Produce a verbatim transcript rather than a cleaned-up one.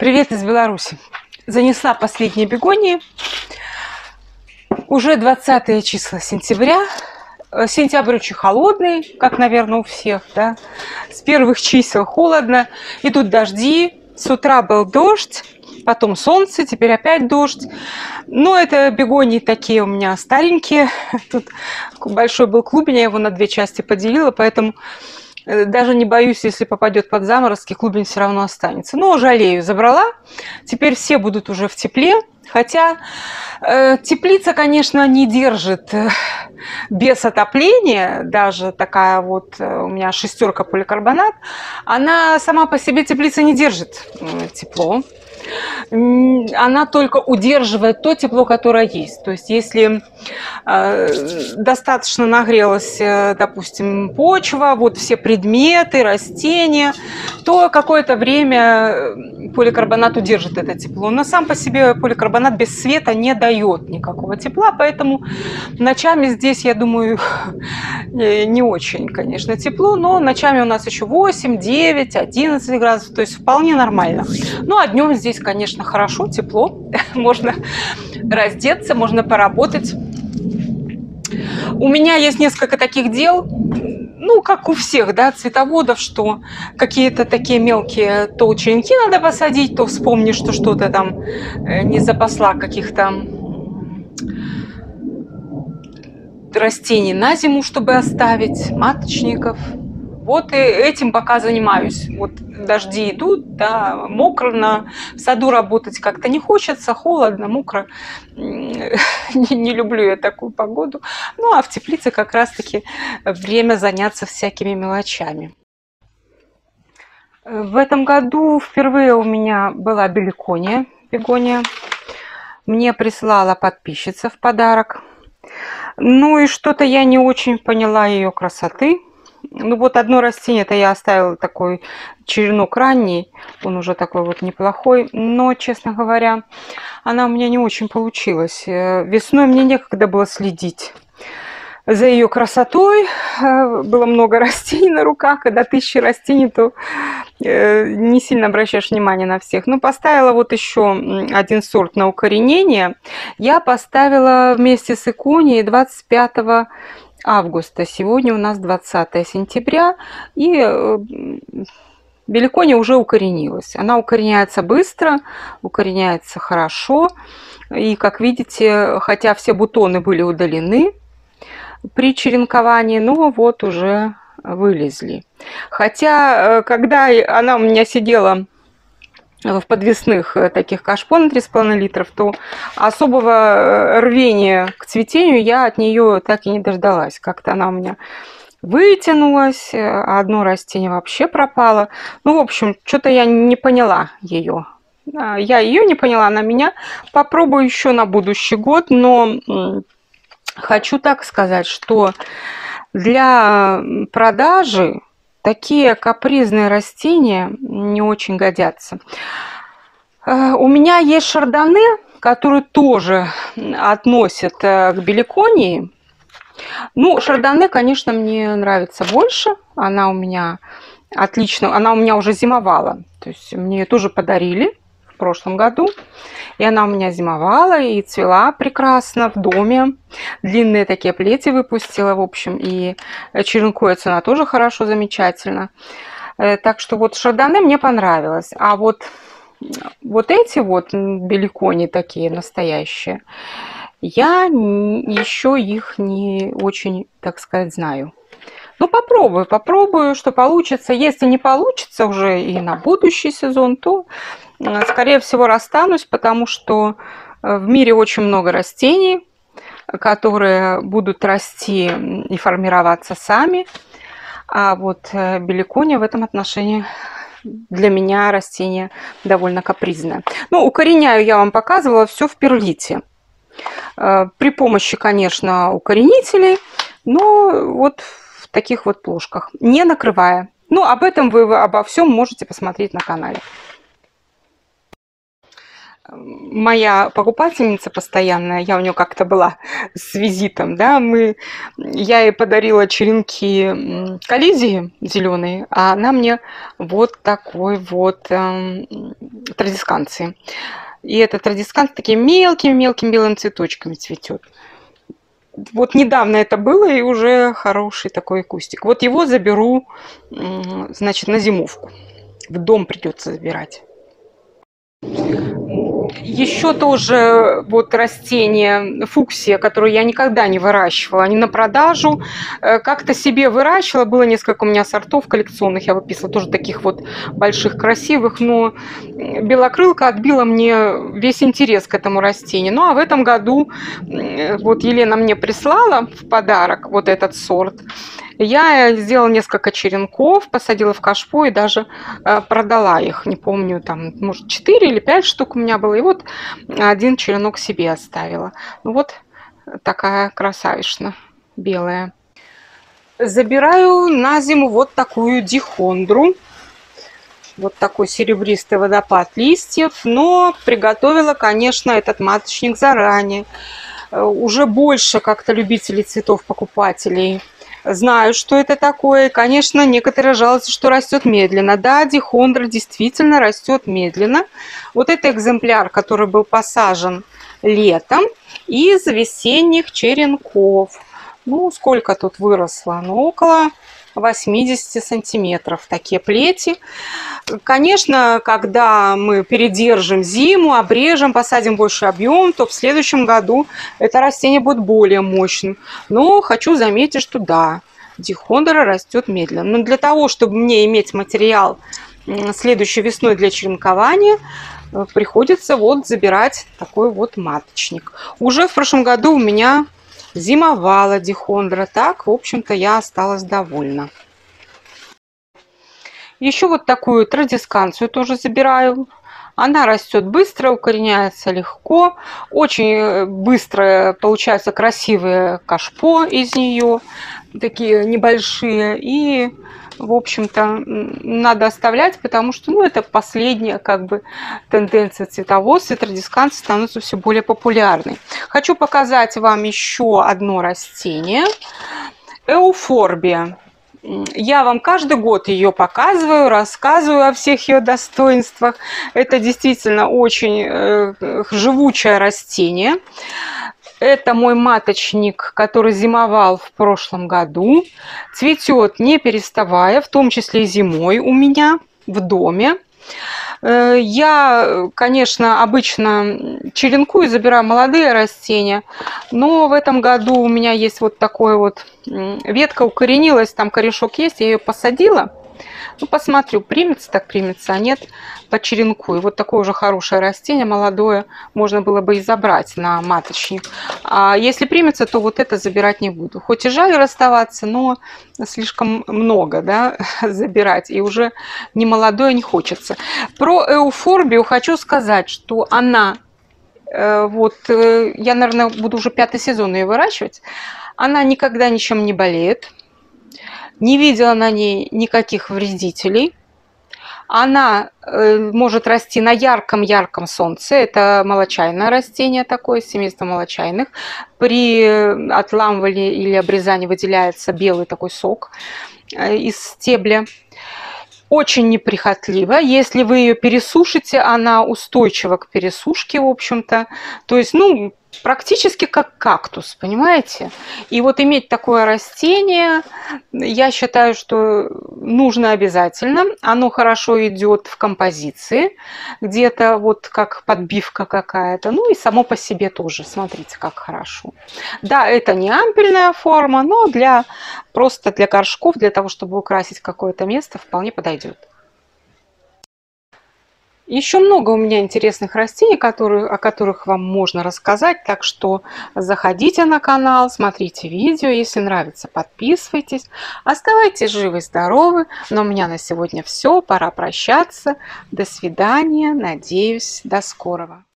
Привет из Беларуси. Занесла последние бегонии. Уже двадцатое число сентября. Сентябрь очень холодный, как, наверное, у всех, да. С первых чисел холодно. Идут дожди. С утра был дождь, потом солнце, теперь опять дождь. Но это бегонии такие у меня старенькие. Тут большой был клубень, я его на две части поделила, поэтому даже не боюсь, если попадет под заморозки, клубень все равно останется. Но жалею, забрала. Теперь все будут уже в тепле. Хотя э, теплица, конечно, не держит э, без отопления. Даже такая вот э, у меня шестерка поликарбонат. Она сама по себе, теплица, не держит э, тепло. Она только удерживает то тепло, которое есть. То есть, если э, достаточно нагрелась, э, допустим, почва, вот все предметы, растения, то какое-то время поликарбонат удержит это тепло. Но сам по себе поликарбонат без света не дает никакого тепла, поэтому ночами здесь, я думаю, не очень, конечно, тепло, но ночами у нас еще восемь, девять, одиннадцать градусов, то есть вполне нормально. Ну, а днем здесь, конечно, хорошо, тепло, можно раздеться, можно поработать. У меня есть несколько таких дел, ну, как у всех, да, цветоводов, что какие-то такие мелкие то черенки надо посадить, то вспомнишь, что что-то там не запасла каких-то растений на зиму, чтобы оставить, маточников. Вот и этим пока занимаюсь. Вот дожди идут, да, мокро, на, в саду работать как-то не хочется, холодно, мокро. Не, не люблю я такую погоду. Ну, а в теплице как раз-таки время заняться всякими мелочами. В этом году впервые у меня была беликония, бегония. Мне прислала подписчица в подарок. Ну и что-то я не очень поняла ее красоты. Ну вот одно растение, это я оставила такой черенок ранний, он уже такой вот неплохой, но, честно говоря, она у меня не очень получилась. Весной мне некогда было следить за ее красотой, было много растений на руках, когда тысячи растений, то не сильно обращаешь внимание на всех. Но поставила вот еще один сорт на укоренение. Я поставила вместе с иконией двадцать пятого августа. Сегодня у нас двадцатое сентября, и беликония уже укоренилась. Она укореняется быстро, укореняется хорошо. И, как видите, хотя все бутоны были удалены при черенковании, но вот уже вылезли. Хотя, когда она у меня сидела в подвесных таких кашпо на три с половиной литров, то особого рвения к цветению я от нее так и не дождалась. Как-то она у меня вытянулась, а одно растение вообще пропало. Ну, в общем, что-то я не поняла ее. Я ее не поняла, она меня. Попробую еще на будущий год, но хочу так сказать, что для продажи такие капризные растения не очень годятся. У меня есть шардоне, который тоже относят к беликонии. Ну, шардоне, конечно, мне нравится больше. Она у меня отлично, она у меня уже зимовала. То есть мне ее тоже подарили в прошлом году. И она у меня зимовала и цвела прекрасно в доме. Длинные такие плети выпустила, в общем, и черенкуется она тоже хорошо, замечательно. Так что вот шардоне мне понравилось. А вот, вот эти вот беликони такие настоящие, я еще их не очень, так сказать, знаю. Ну, попробую, попробую, что получится. Если не получится уже и на будущий сезон, то, скорее всего, расстанусь, потому что в мире очень много растений, которые будут расти и формироваться сами. А вот беликония в этом отношении для меня растение довольно капризное. Ну, укореняю, я вам показывала, все в перлите. При помощи, конечно, укоренителей, но вот в таких вот плошках, не накрывая. Ну, об этом вы обо всем можете посмотреть на канале. моя покупательница постоянная, я у нее как-то была с визитом, да, мы, я ей подарила черенки коллизии зеленые, а она мне вот такой вот э, традисканции. И этот традискант такими мелкими-мелкими белыми цветочками цветет. Вот недавно это было, и уже хороший такой кустик. Вот его заберу, значит, на зимовку. В дом придется забирать. Еще тоже вот растение фуксия, которое я никогда не выращивала, не на продажу. Как-то себе выращивала, было несколько у меня сортов коллекционных, я выписывала тоже таких вот больших, красивых, но белокрылка отбила мне весь интерес к этому растению. Ну а в этом году вот Елена мне прислала в подарок вот этот сорт. Я сделала несколько черенков, посадила в кашпо и даже э, продала их. Не помню, там, может, четыре или пять штук у меня было. И вот один черенок себе оставила. Ну вот такая красавишна белая. Забираю на зиму вот такую дихондру. Вот такой серебристый водопад листьев. Но приготовила, конечно, этот маточник заранее. Уже больше как-то любителей цветов, покупателей знают, что это такое. Конечно, некоторые жалуются, что растет медленно. Да, дихондра действительно растет медленно. Вот это экземпляр, который был посажен летом из весенних черенков. Ну, сколько тут выросло? Ну, около восьмидесяти сантиметров. Такие плети. Конечно, когда мы передержим зиму, обрежем, посадим больше объем, то в следующем году это растение будет более мощным. Но хочу заметить, что да, дихондра растет медленно. Но для того, чтобы мне иметь материал следующей весной для черенкования, приходится вот забирать такой вот маточник. Уже в прошлом году у меня зимовала дихондра. Так, в общем-то, я осталась довольна. Еще вот такую традисканцию тоже забираю. Она растет быстро, укореняется легко. Очень быстро получаются красивые кашпо из нее. Такие небольшие. И, в общем-то, надо оставлять, потому что ну, это последняя как бы тенденция цветоводства. Традисканции становятся все более популярной. Хочу показать вам еще одно растение. Эуфорбия. Я вам каждый год ее показываю, рассказываю о всех ее достоинствах. Это действительно очень э, живучее растение. Это мой маточник, который зимовал в прошлом году. Цветет не переставая, в том числе и зимой у меня в доме. Я, конечно, обычно черенкую, забираю молодые растения, но в этом году у меня есть вот такой вот ветка укоренилась, там корешок есть, я ее посадила. Ну, посмотрю, примется, так примется, а нет, почеренкую. Вот такое уже хорошее растение, молодое, можно было бы и забрать на маточник. А если примется, то вот это забирать не буду. Хоть и жаль расставаться, но слишком много, да, забирать. И уже не молодое не хочется. Про эуфорбию хочу сказать, что она, э, вот, э, я, наверное, буду уже пятый сезон ее выращивать. Она никогда ничем не болеет. Не видела на ней никаких вредителей. Она э, может расти на ярком-ярком солнце. Это молочайное растение такое, семейство молочайных. При отламывании или обрезании выделяется белый такой сок э, из стебля. Очень неприхотлива. Если вы ее пересушите, она устойчива к пересушке, в общем-то. То есть, ну, практически как кактус, понимаете? И вот иметь такое растение, я считаю, что нужно обязательно. Оно хорошо идет в композиции, где-то вот как подбивка какая-то. Ну и само по себе тоже, смотрите, как хорошо. Да, это не ампельная форма, но для просто для горшков, для того, чтобы украсить какое-то место, вполне подойдет. Еще много у меня интересных растений, которые, о которых вам можно рассказать, так что заходите на канал, смотрите видео, если нравится, подписывайтесь, оставайтесь живы и здоровы. Но у меня на сегодня все, пора прощаться, до свидания, надеюсь, до скорого.